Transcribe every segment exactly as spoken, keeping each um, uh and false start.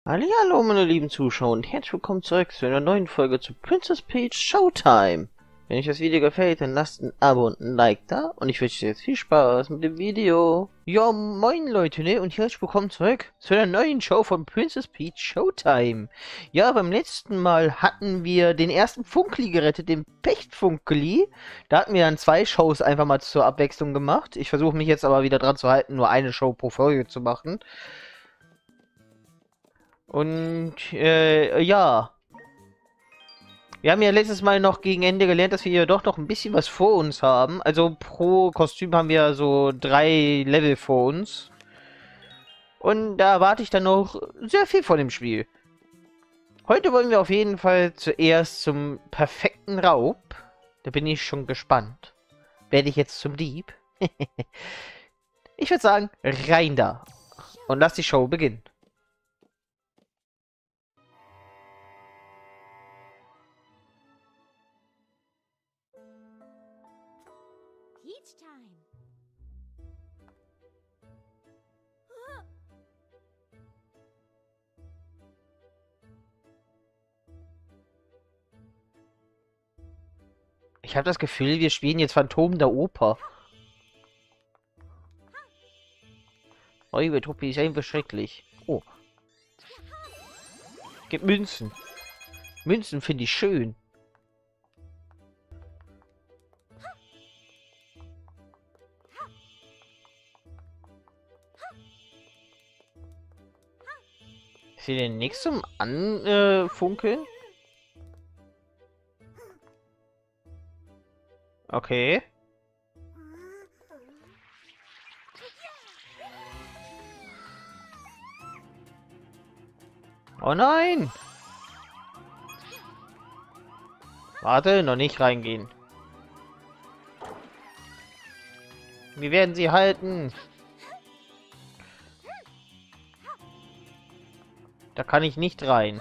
Hallihallo, meine lieben Zuschauer und herzlich willkommen zurück zu einer neuen Folge zu Princess Peach Showtime. Wenn euch das Video gefällt, dann lasst ein Abo und ein Like da und ich wünsche euch jetzt viel Spaß mit dem Video. Ja, moin Leute, ne? Und herzlich willkommen zurück zu einer neuen Show von Princess Peach Showtime. Ja, beim letzten Mal hatten wir den ersten Funkeli gerettet, den Pechtfunkeli. Da hatten wir dann zwei Shows einfach mal zur Abwechslung gemacht. Ich versuche mich jetzt aber wieder dran zu halten, nur eine Show pro Folge zu machen. Und, äh, ja. Wir haben ja letztes Mal noch gegen Ende gelernt, dass wir hier doch noch ein bisschen was vor uns haben. Also pro Kostüm haben wir so drei Level vor uns. Und da erwarte ich dann noch sehr viel von dem Spiel. Heute wollen wir auf jeden Fall zuerst zum perfekten Raub. Da bin ich schon gespannt. Werde ich jetzt zum Dieb? Ich würde sagen, rein da. Und lass die Show beginnen. Peach time. Ich habe das Gefühl, wir spielen jetzt Phantom der Oper. Eure Truppe ist einfach schrecklich. Oh. Gibt Münzen. Münzen finde ich schön. Ist hier denn nichts zum Anfunkeln? Okay. Oh nein! Warte, noch nicht reingehen. Wir werden sie halten. Da kann ich nicht rein.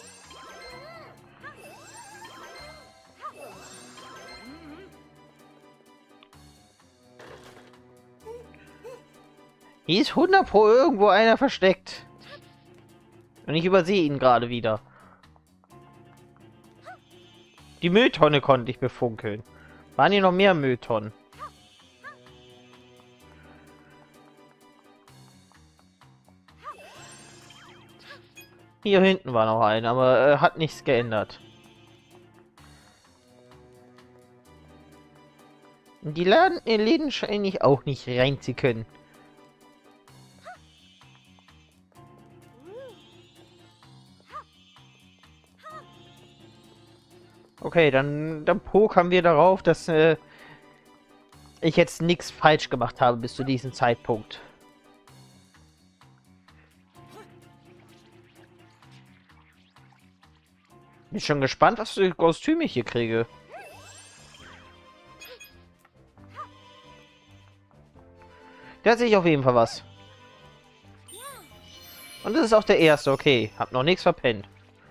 Hier ist hundert Pro irgendwo einer versteckt. Und ich übersehe ihn gerade wieder. Die Mülltonne konnte ich befunkeln. Waren hier noch mehr Mülltonnen? Hier hinten war noch ein, aber äh, hat nichts geändert. Die Laden, äh, Läden scheine ich auch nicht rein zu können. Okay, dann, dann pokern wir darauf, dass äh, ich jetzt nichts falsch gemacht habe bis zu diesem Zeitpunkt. Bin schon gespannt, was für Kostüme ich hier kriege. Da sehe ich auf jeden Fall was. Und das ist auch der erste, okay. Hab noch nichts verpennt.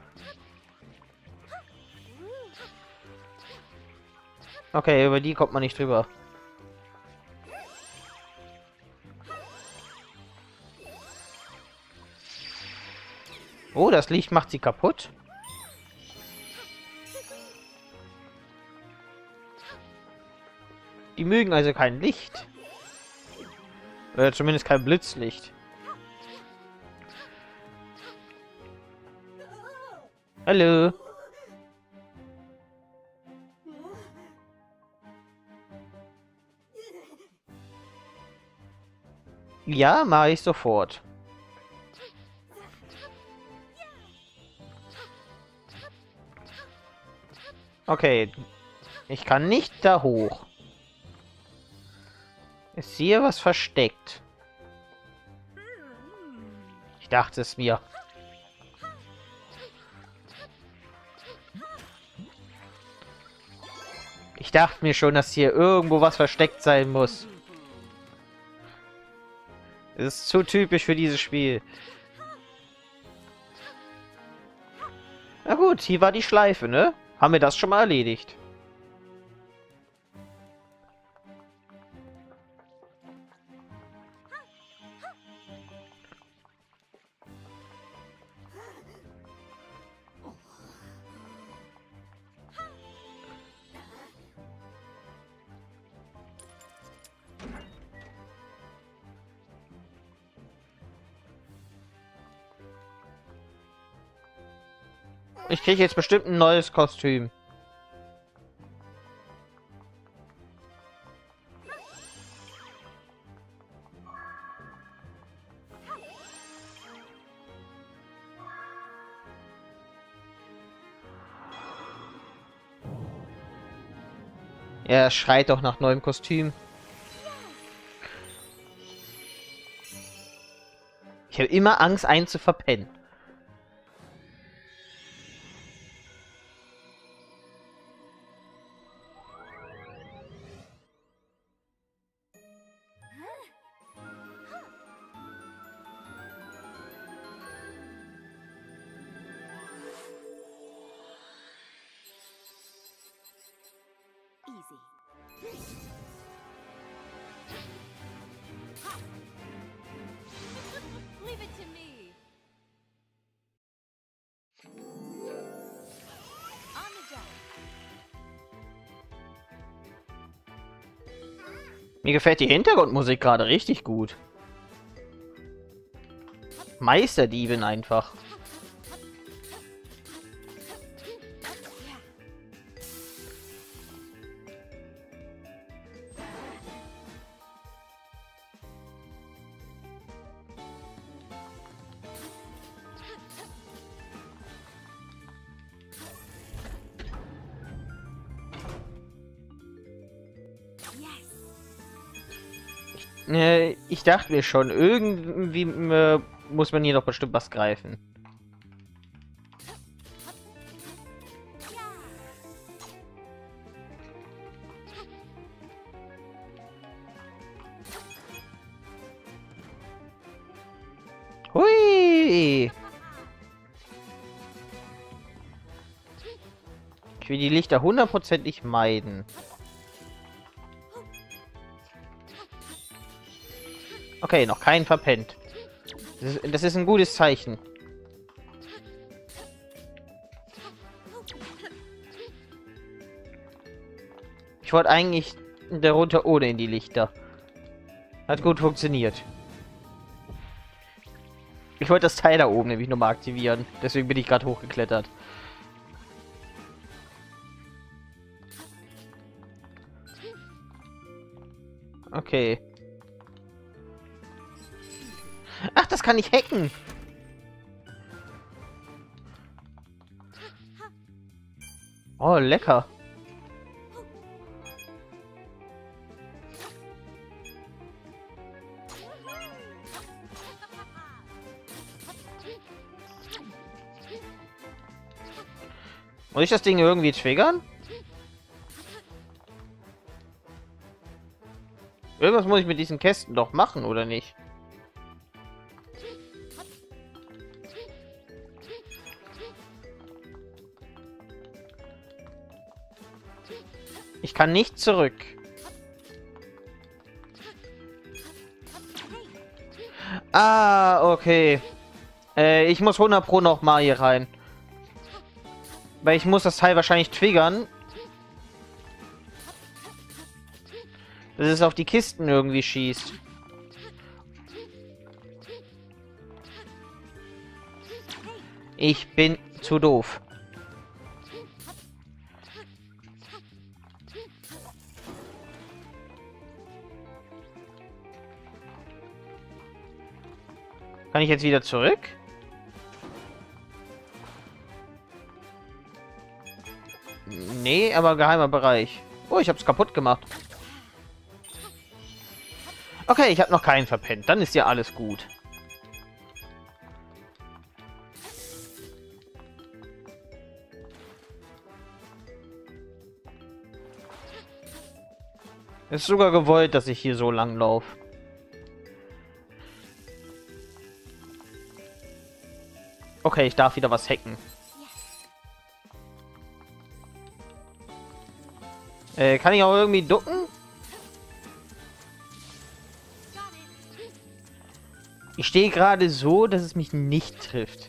Okay, über die kommt man nicht drüber. Oh, das Licht macht sie kaputt. Die mögen also kein Licht. Oder zumindest kein Blitzlicht. Hallo. Ja, mache ich sofort. Okay. Ich kann nicht da hoch. Ist hier was versteckt? Ich dachte es mir. Ich dachte mir schon, dass hier irgendwo was versteckt sein muss. Es ist zu typisch für dieses Spiel. Na gut, hier war die Schleife, ne? Haben wir das schon mal erledigt? Ich kriege jetzt bestimmt ein neues Kostüm. Er schreit doch nach neuem Kostüm. Ich habe immer Angst, einen zu verpennen. Easy. Leave it to me. On the job. Mir gefällt die Hintergrundmusik gerade richtig gut. Meisterdieben einfach. Äh, ich dachte mir schon, irgendwie äh, muss man hier doch bestimmt was greifen. Hui! Ich will die Lichter hundertprozentig meiden. Okay, noch keinen verpennt. Das ist, das ist ein gutes Zeichen. Ich wollte eigentlich darunter ohne in die Lichter. Hat gut funktioniert. Ich wollte das Teil da oben nämlich nochmal aktivieren. Deswegen bin ich gerade hochgeklettert. Okay. Ach, das kann ich hacken. Oh, lecker. Muss ich das Ding irgendwie triggern? Irgendwas muss ich mit diesen Kästen doch machen, oder nicht? Ich kann nicht zurück. Ah, okay. Äh, ich muss hundert Pro noch mal hier rein. Weil ich muss das Teil wahrscheinlich triggern. Dass es auf die Kisten irgendwie schießt. Ich bin zu doof. Kann ich jetzt wieder zurück? Nee, aber geheimer Bereich. Oh, ich hab's kaputt gemacht. Okay, ich habe noch keinen verpennt. Dann ist ja alles gut. Ist sogar gewollt, dass ich hier so lang laufe. Okay, ich darf wieder was hacken. Äh, kann ich auch irgendwie ducken? Ich stehe gerade so, dass es mich nicht trifft.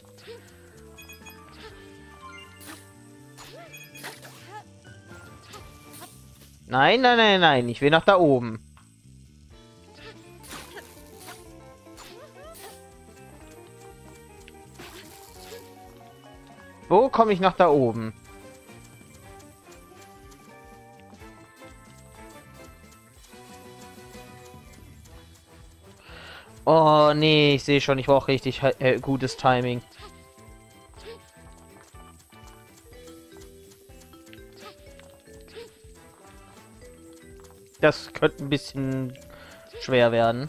Nein, nein, nein, nein. Ich will nach da oben. Wo komme ich nach da oben? Oh, nee, ich sehe schon, ich brauche richtig äh, gutes Timing. Das könnte ein bisschen schwer werden.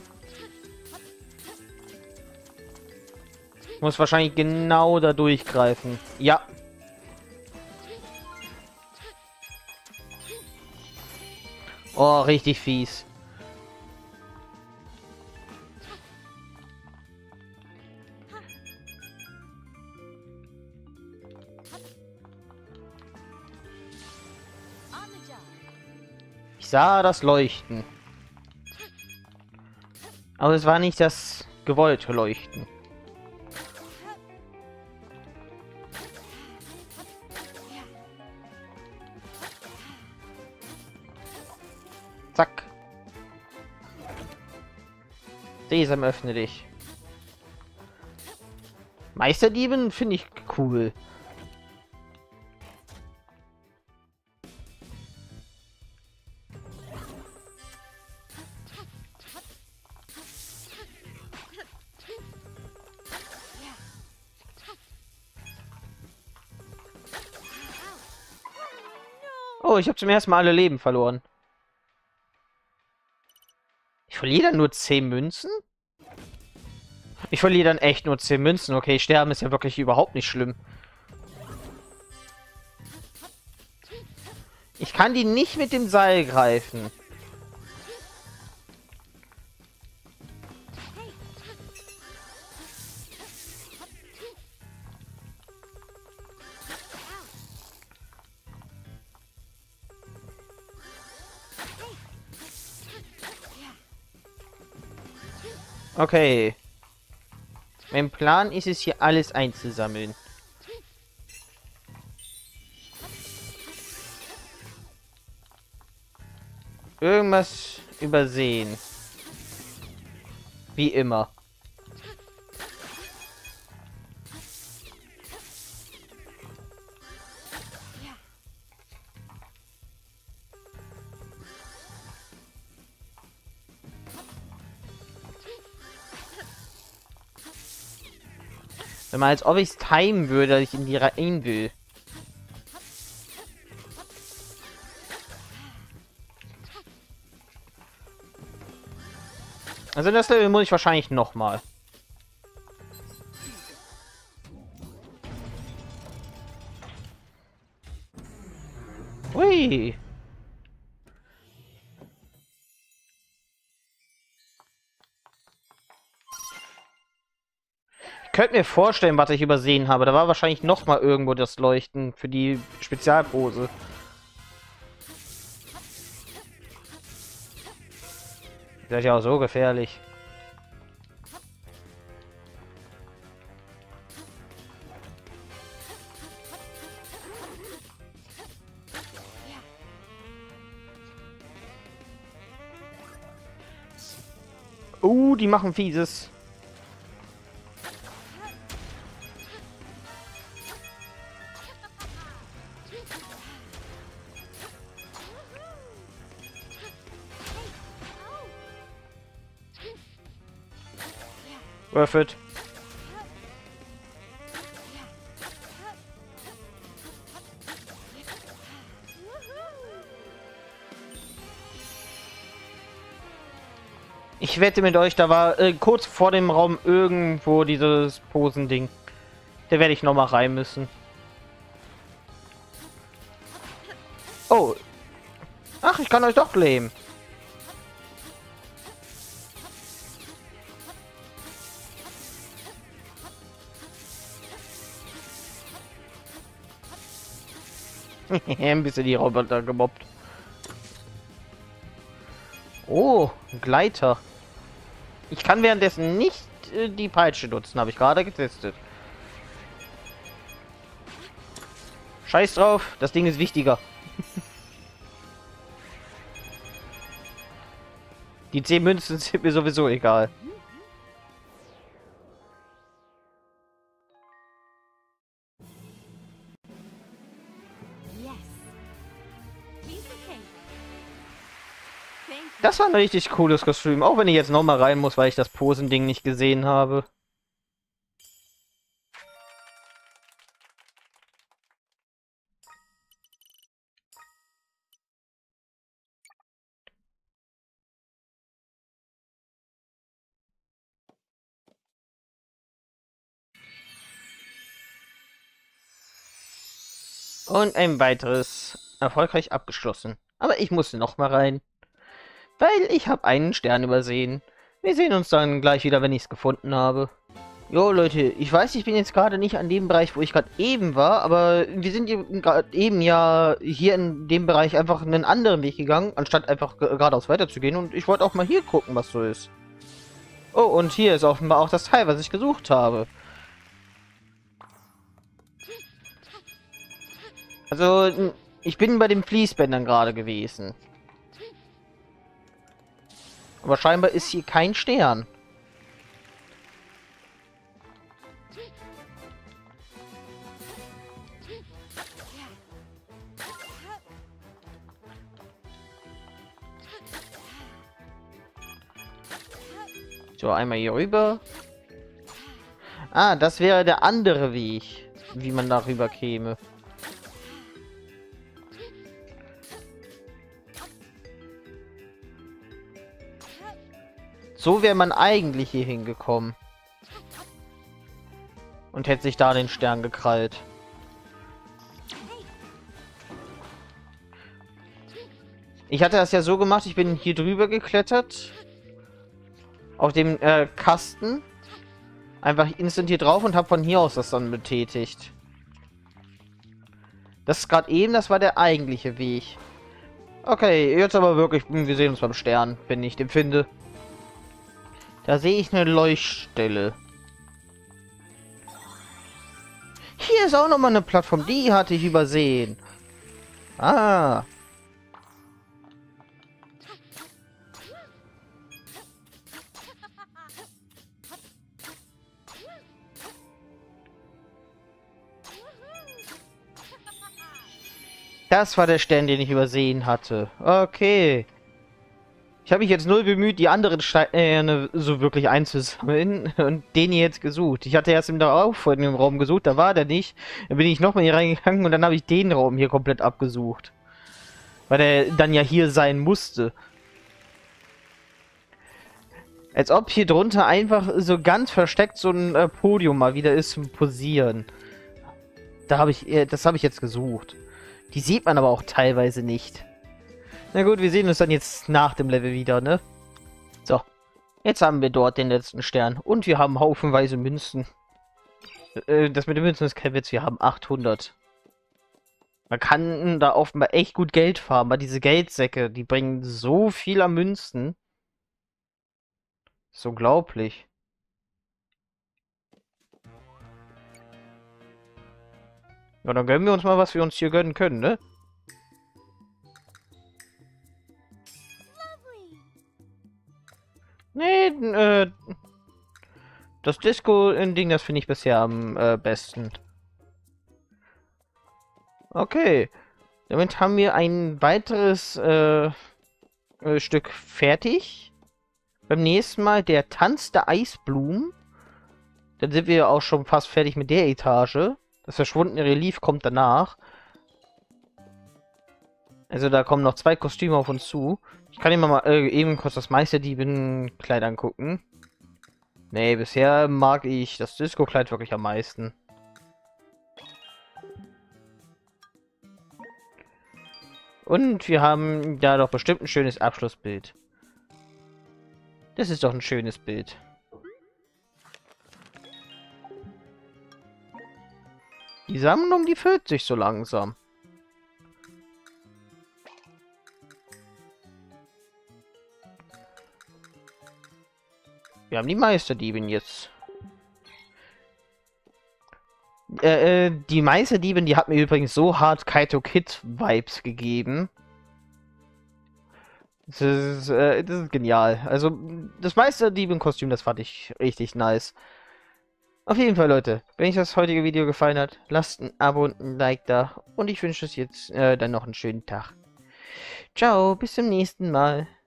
Ich muss wahrscheinlich genau da durchgreifen. Ja. Oh, richtig fies. On the job. Ich sah das Leuchten. Aber es war nicht das gewollte Leuchten. Zack. Sesam, öffne dich. Meisterdieben finde ich cool. Oh, ich habe zum ersten Mal alle Leben verloren. Ich verliere dann nur zehn Münzen? Ich verliere dann echt nur zehn Münzen. Okay, sterben ist ja wirklich überhaupt nicht schlimm. Ich kann die nicht mit dem Seil greifen. Okay. Mein Plan ist es, hier alles einzusammeln. Irgendwas übersehen. Wie immer. Wenn man, als ob ich es timen würde, dass ich in die rein will. Also das Level muss ich wahrscheinlich noch mal. Ui. Ich könnte mir vorstellen, was ich übersehen habe. Da war wahrscheinlich noch mal irgendwo das Leuchten für die Spezialpose. Das ist ja auch so gefährlich. Uh, die machen fieses. Worth it. Ich wette mit euch, da war äh, kurz vor dem Raum irgendwo dieses Posending. Da werde ich noch mal rein müssen. Oh. Ach, ich kann euch doch leben. Ein bisschen die Roboter gemobbt. Oh, ein Gleiter. Ich kann währenddessen nicht äh, die Peitsche nutzen, habe ich gerade getestet. Scheiß drauf, das Ding ist wichtiger. Die zehn Münzen sind mir sowieso egal. Das war ein richtig cooles Kostüm, auch wenn ich jetzt nochmal rein muss, weil ich das Posending nicht gesehen habe. Und ein weiteres erfolgreich abgeschlossen. Aber ich musste noch mal rein, weil ich habe einen Stern übersehen. Wir sehen uns dann gleich wieder, wenn ich es gefunden habe. Jo Leute, ich weiß, ich bin jetzt gerade nicht an dem Bereich, wo ich gerade eben war, aber wir sind gerade eben ja hier in dem Bereich einfach einen anderen Weg gegangen, anstatt einfach geradeaus weiterzugehen. Und ich wollte auch mal hier gucken, was so ist. Oh, und hier ist offenbar auch das Teil, was ich gesucht habe. Also, ich bin bei den Fließbändern gerade gewesen. Aber scheinbar ist hier kein Stern. So, einmal hier rüber. Ah, das wäre der andere Weg, wie man darüber käme. So wäre man eigentlich hier hingekommen. Und hätte sich da den Stern gekrallt. Ich hatte das ja so gemacht, ich bin hier drüber geklettert. Auf dem äh, Kasten. Einfach instant hier drauf und habe von hier aus das dann betätigt. Das ist gerade eben, das war der eigentliche Weg. Okay, jetzt aber wirklich, wir sehen uns beim Stern, wenn ich den finde. Da sehe ich eine Leuchtstelle. Hier ist auch nochmal eine Plattform, die hatte ich übersehen. Ah. Das war der Stern, den ich übersehen hatte. Okay. Ich habe mich jetzt null bemüht, die anderen Steine so wirklich einzusammeln und den hier jetzt gesucht. Ich hatte erst im darauffolgenden Raum gesucht, da war der nicht. Dann bin ich nochmal hier reingegangen und dann habe ich den Raum hier komplett abgesucht. Weil der dann ja hier sein musste. Als ob hier drunter einfach so ganz versteckt so ein äh, Podium mal wieder ist zum Posieren. Da habe ich, äh, das habe ich jetzt gesucht. Die sieht man aber auch teilweise nicht. Na gut, wir sehen uns dann jetzt nach dem Level wieder, ne? So. Jetzt haben wir dort den letzten Stern. Und wir haben haufenweise Münzen. Äh, das mit den Münzen ist kein Witz. Wir haben achthundert. Man kann da offenbar echt gut Geld farmen. Aber diese Geldsäcke, die bringen so viel an Münzen. Ist unglaublich. Ja, dann gönnen wir uns mal, was wir uns hier gönnen können, ne? Nee, äh, das Disco-Ding, das finde ich bisher am äh, besten. Okay. Damit haben wir ein weiteres äh, äh, Stück fertig. Beim nächsten Mal der Tanz der Eisblumen. Dann sind wir auch schon fast fertig mit der Etage. Das verschwundene Relief kommt danach. Also da kommen noch zwei Kostüme auf uns zu. Ich kann immer mal äh, eben kurz das Meisterdieben-Kleid angucken. Nee, bisher mag ich das Disco-Kleid wirklich am meisten. Und wir haben da doch bestimmt ein schönes Abschlussbild. Das ist doch ein schönes Bild. Die Sammlung, die füllt sich so langsam. Wir haben die Meisterdiebin jetzt. Äh, äh, die Meisterdiebin, die hat mir übrigens so hart Kaito Kid Vibes gegeben. Das ist, äh, das ist genial. Also, das Meisterdiebin-Kostüm, das fand ich richtig nice. Auf jeden Fall, Leute, wenn euch das heutige Video gefallen hat, lasst ein Abo und ein Like da. Und ich wünsche euch jetzt äh, dann noch einen schönen Tag. Ciao, bis zum nächsten Mal.